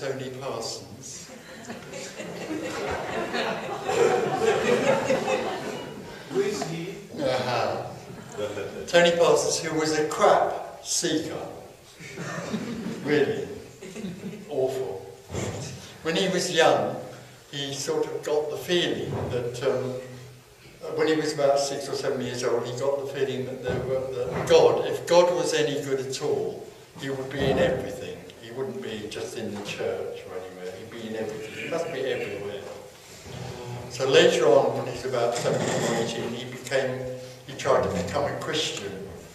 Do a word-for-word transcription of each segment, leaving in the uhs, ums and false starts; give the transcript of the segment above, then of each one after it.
Tony Parsons. Who is he? Uh-huh. Tony Parsons, who was a crap seeker. Really. Awful. When he was young, he sort of got the feeling that um, when he was about six or seven years old, he got the feeling that, there were, that God, if God was any good at all, he would be in everything. He wouldn't be just in the church or anywhere. He'd be in everything. He must be everywhere. So later on, when he's about seventeen or eighteen, he became, he tried to become a Christian.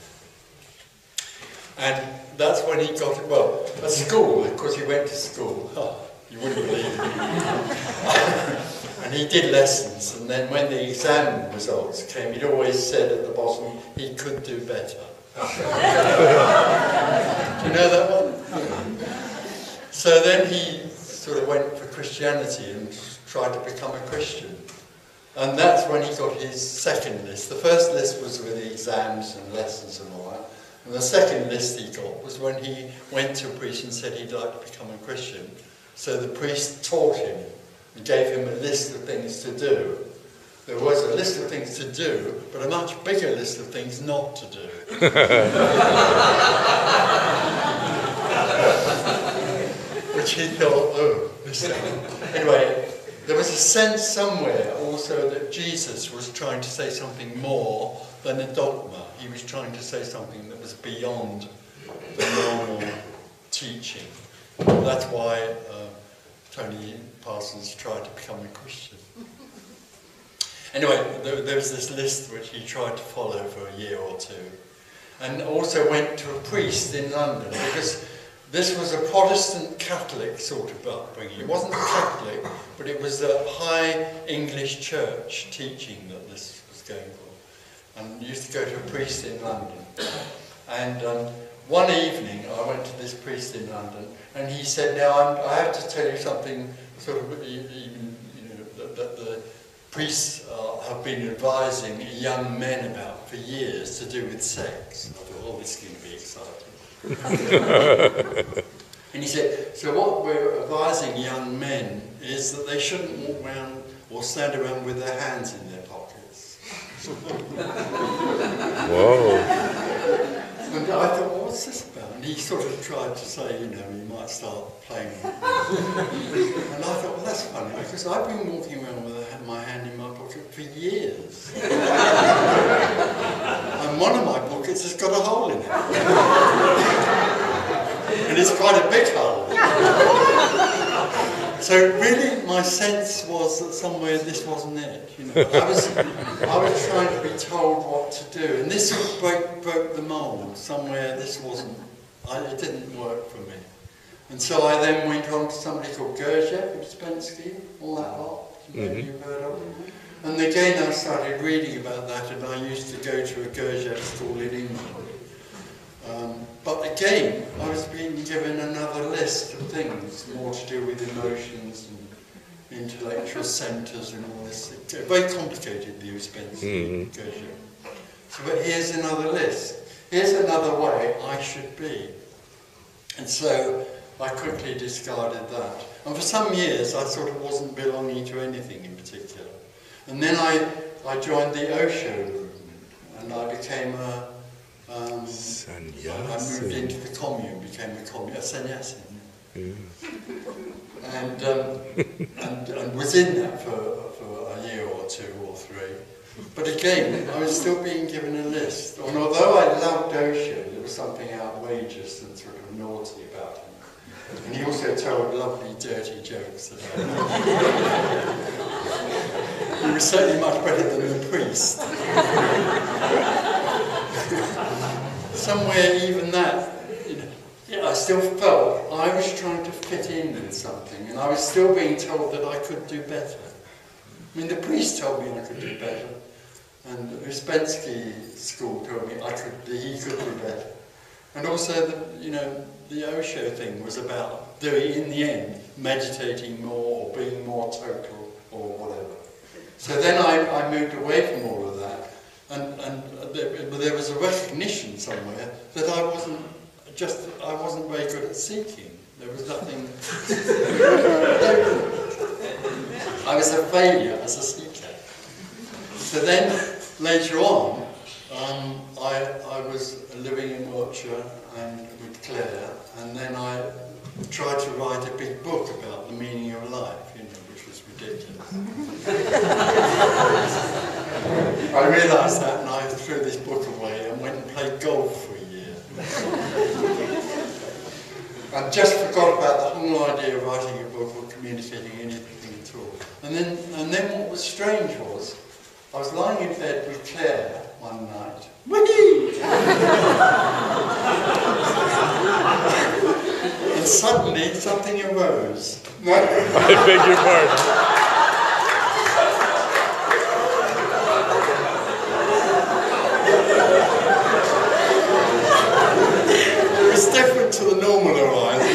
And that's when he got it, well, at school, of course he went to school. Oh, you wouldn't believe it. And he did lessons, and then when the exam results came, he'd always said at the bottom, he could do better. Do you know that one? So then he sort of went for Christianity and tried to become a Christian. And that's when he got his second list. The first list was with the exams and lessons and all that. And the second list he got was when he went to a priest and said he'd like to become a Christian. So the priest taught him and gave him a list of things to do. There was a list of things to do, but a much bigger list of things not to do. Which he thought, oh, this thing. Anyway, there was a sense somewhere also that Jesus was trying to say something more than a dogma. He was trying to say something that was beyond the normal teaching. And that's why uh, Tony Parsons tried to become a Christian. Anyway, there, there was this list which he tried to follow for a year or two. And also went to a priest in London, because this was a Protestant Catholic sort of upbringing. It wasn't Catholic, but it was a high English church teaching that this was going for. And used to go to a priest in London. And um, one evening I went to this priest in London, and he said, now I'm, I have to tell you something sort of, even, you know, that, that the priests uh, have been advising young men about for years to do with sex. I thought, oh, this is going to be exciting. And he said, so what we're advising young men is that they shouldn't walk around or stand around with their hands in their pockets. Whoa. And I thought, well, what's this about? And he sort of tried to say, you know, he might start playing with it. And I thought, well, that's funny, because I've been walking around with my hand in my pocket for years. And one of my pockets has got a hole in it. And it's quite a big hole. So really, my sense was that somewhere this wasn't it. You know, I was, I was trying to be told what to do, and this sort of broke, broke the mould. Somewhere this wasn't. I, it didn't work for me, and so I then went on to somebody called Gurdjieff Uspensky, all that lot. Maybe you've heard of. And again, I started reading about that, and I used to go to a Gurdjieff school in England. Um, but again, I was being given another list of things, more to do with emotions and intellectual centres and all this. It's very complicated, the Uspensky mm-hmm. Gurdjieff. So, but here's another list. Here's another way I should be. And so I quickly discarded that. And for some years, I sort of wasn't belonging to anything in particular. And then I, I joined the Osho movement, and I became a Um, I moved into the commune, became a commune, a sannyasin, mm. and, um, and and was in that for, for a year or two or three. But again, I was still being given a list. And although I loved Osho, there was something outrageous and sort of naughty about him. And he also told lovely, dirty jokes about him. He was certainly much better than the priest. Somewhere even that, you know, yeah, I still felt I was trying to fit in with something, and I was still being told that I could do better. I mean, the priest told me I could do better, and the Uspensky school told me I could, he could do better. And also, the, you know, the Osho thing was about doing, in the end, meditating more or being more total or whatever. So then I, I moved away from all of that. And, and there, there was a recognition somewhere that I wasn't just I wasn't very good at seeking. There was nothing. I was a failure as a seeker. So then, later on, um, I, I was living in Wiltshire and with Claire, and then I tried to write a big book about the meaning of life, you know, which was ridiculous. I realised that, and I threw this book away and went and played golf for a year. I just forgot about the whole idea of writing a book or communicating anything at all. And then, and then what was strange was, I was lying in bed with Claire one night. Whee! And suddenly something arose. I beg your pardon. It was different to the normal arising.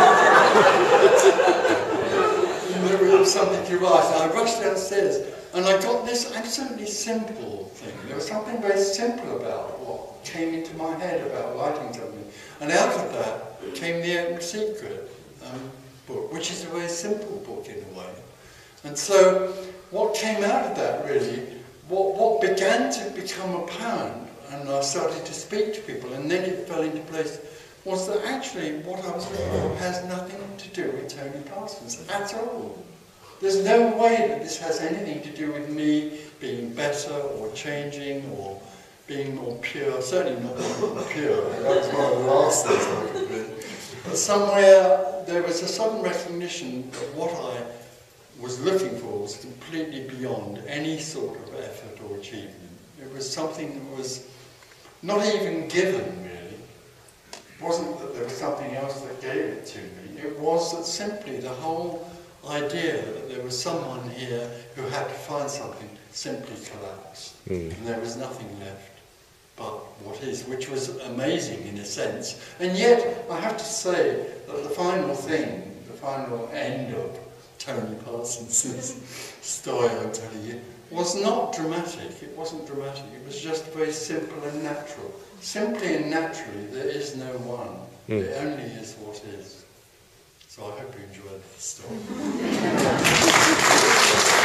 There was something to write, and I rushed downstairs, and I got this absolutely simple thing. There was something very simple about what came into my head about writing something. And out of that came The Open Secret um, book, which is a very simple book in a way. And so what came out of that really, what, what began to become apparent, and I started to speak to people, and then it fell into place, was that actually what I was looking for has nothing to do with Tony Parsons at all. There's no way that this has anything to do with me being better or changing or being more pure. Certainly not more pure. That was one of the last things I could do. But somewhere there was a sudden recognition that what I was looking for was completely beyond any sort of effort or achievement. It was something that was not even given, really. It wasn't that there was something else that gave it to me. It was that simply the whole idea that there was someone here who had to find something simply collapsed. Mm. And there was nothing left but what is, which was amazing in a sense. And yet, I have to say that the final thing, the final end of Tony Parsons' story I'm telling you, was not dramatic. It wasn't dramatic. It was just very simple and natural. Simply and naturally, there is no one. Mm. There only is what is. So I hope you enjoyed the story.